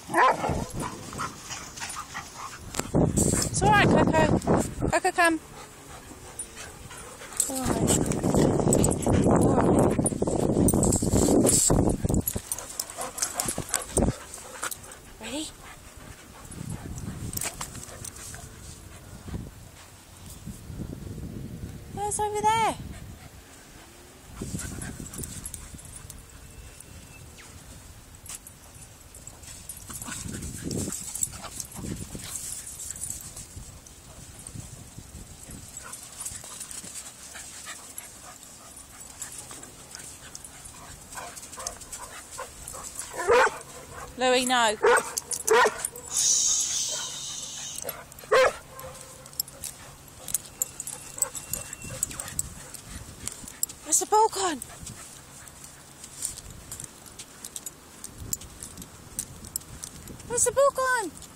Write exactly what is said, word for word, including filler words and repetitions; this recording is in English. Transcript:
It's alright, Coco. Coco, come. Alright. Alright. Ready? Where's over there? Louie, no. Shh. Where's the ball gone? Where's the ball gone?